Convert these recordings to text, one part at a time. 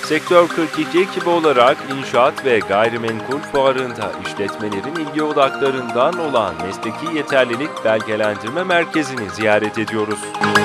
Sektör 42 ekibi olarak İnşaat ve Gayrimenkul Fuarı'nda işletmelerin ilgi odaklarından olan Mesleki Yeterlilik Belgelendirme Merkezi'ni ziyaret ediyoruz.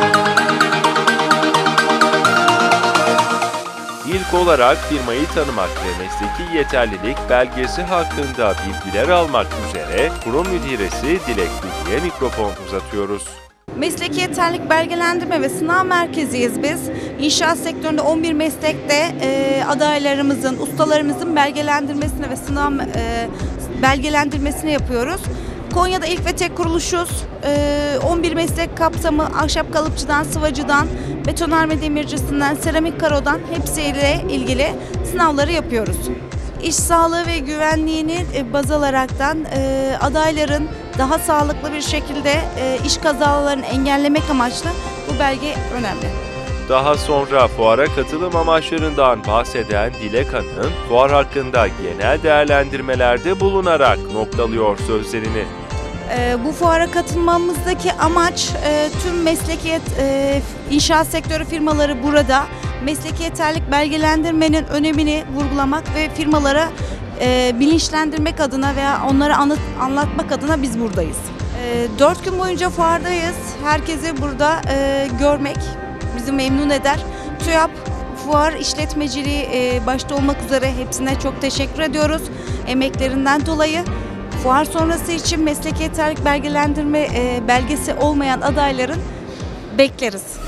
İlk olarak firmayı tanımak ve mesleki yeterlilik belgesi hakkında bilgiler almak üzere kurum müdiresi Dilek Bilgi'ye mikrofon uzatıyoruz. Mesleki Yeterlilik Belgelendirme ve Sınav Merkeziyiz biz. İnşaat sektöründe 11 meslekte adaylarımızın, ustalarımızın belgelendirmesini ve sınav belgelendirmesini yapıyoruz. Konya'da ilk ve tek kuruluşuz. 11 meslek kapsamı ahşap kalıpçıdan, sıvacıdan, betonarme demircisinden, seramik karodan hepsiyle ilgili sınavları yapıyoruz. İş sağlığı ve güvenliğini baz alaraktan adayların daha sağlıklı bir şekilde iş kazalarını engellemek amaçlı bu belge önemli. Daha sonra fuara katılım amaçlarından bahseden Dilek Hanım, fuar hakkında genel değerlendirmelerde bulunarak noktalıyor sözlerini. Bu fuara katılmamızdaki amaç tüm mesleki inşaat sektörü firmaları burada mesleki yeterlilik belgelendirmenin önemini vurgulamak ve firmalara bilinçlendirmek adına veya onlara anlatmak adına biz buradayız. 4 gün boyunca fuardayız. Herkesi burada görmek bizi memnun eder. TÜYAP Fuar İşletmeciliği başta olmak üzere hepsine çok teşekkür ediyoruz emeklerinden dolayı. Fuar sonrası için mesleki yeterlilik belgelendirme belgesi olmayan adayların bekleriz.